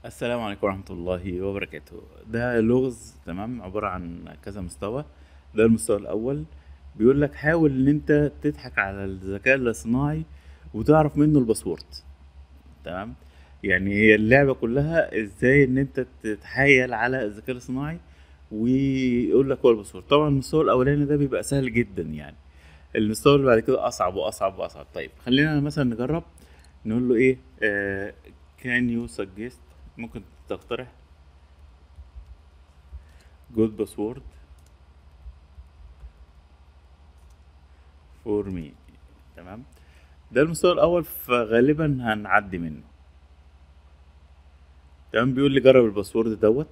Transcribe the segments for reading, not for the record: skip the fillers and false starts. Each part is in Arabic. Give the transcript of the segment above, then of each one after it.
السلام عليكم ورحمة الله وبركاته. ده لغز، تمام، عبارة عن كذا مستوى. ده المستوى الأول، بيقول لك حاول إن أنت تضحك على الذكاء الاصطناعي وتعرف منه الباسورد. تمام، يعني هي اللعبة كلها إزاي إن أنت تتحايل على الذكاء الاصطناعي ويقول لك هو الباسورد. طبعا المستوى الأولاني ده بيبقى سهل جدا يعني. المستوى اللي بعد كده أصعب وأصعب وأصعب. طيب خلينا مثلا نجرب، نقول له إيه، can you suggest، ممكن تقترح جود باسورد فور مي. تمام، ده المستوى الاول، فغالبا هنعدي منه. تمام، بيقول لي جرب الباسورد دوت.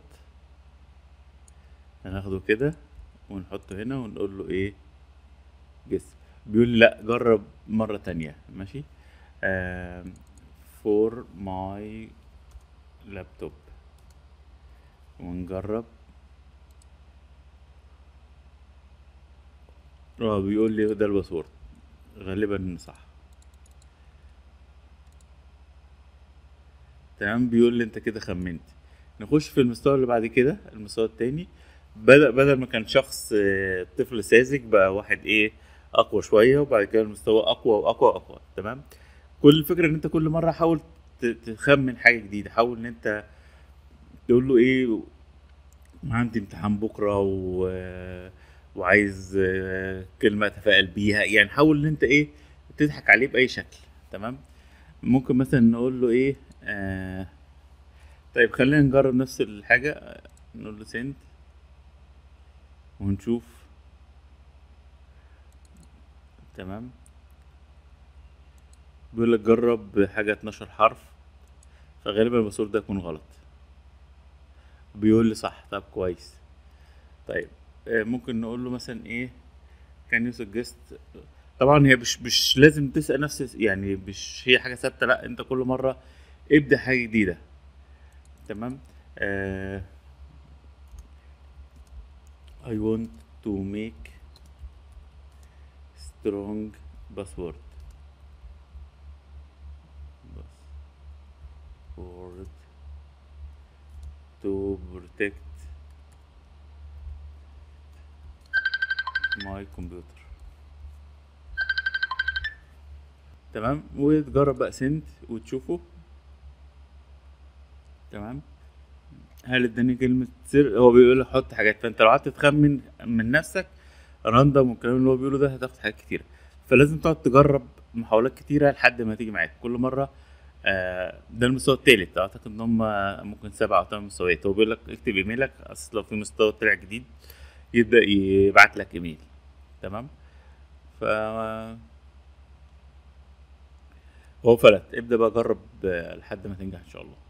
هناخده كده ونحطه هنا ونقول له ايه، جس. بيقول لي لا، جرب مرة تانية. ماشي، فور ماي لابتوب، ونجرب. اه، بيقول لي ده الباسورد، غالبا صح. تمام، بيقول لي انت كده خمنت. نخش في المستوى اللي بعد كده، المستوى التاني. بدل ما كان شخص طفل ساذج، بقى واحد ايه، اقوى شويه، وبعد كده المستوى اقوى واقوى واقوى. تمام، كل الفكره ان انت كل مره حاول تخمن حاجه جديده. حاول ان انت تقول له ايه، عندي امتحان بكره وعايز كلمه اتفائل بيها. يعني حاول ان انت ايه، تضحك عليه باي شكل. تمام، ممكن مثلا نقول له ايه، طيب خلينا نجرب نفس الحاجة. نقول له سنت ونشوف. تمام، بيقول لك جرب حاجة 12 حرف، فغالبا الباسورد ده يكون غلط. بيقول لي صح، طب كويس. طيب ممكن نقول له مثلا ايه، كان يو سجست. طبعا هي مش لازم تسأل نفس، يعني مش هي حاجة ثابتة، لا، انت كل مرة ابدأ حاجة جديدة. تمام، آه I want to make strong password password to protect my computer. تمام، وتجرب بقى سنت وتشوفه. تمام، هل اداني كلمة سر؟ هو بيقول لك حط حاجات، فانت لو قعدت تخمن من نفسك راندوم والكلام اللي هو بيقوله ده، هتاخد حاجات كتيرة. فلازم تقعد تجرب محاولات كتيرة لحد ما تيجي معاك كل مرة. ده المستوى التالت، اعتقد ان هم ممكن 7 او 8 مستويات. هو بيقول لك اكتب ايميلك، اصل لو في مستوى طلع جديد يبدأ يبعت لك ايميل. تمام، ف هو فلت، ابدأ بقى جرب لحد ما تنجح ان شاء الله.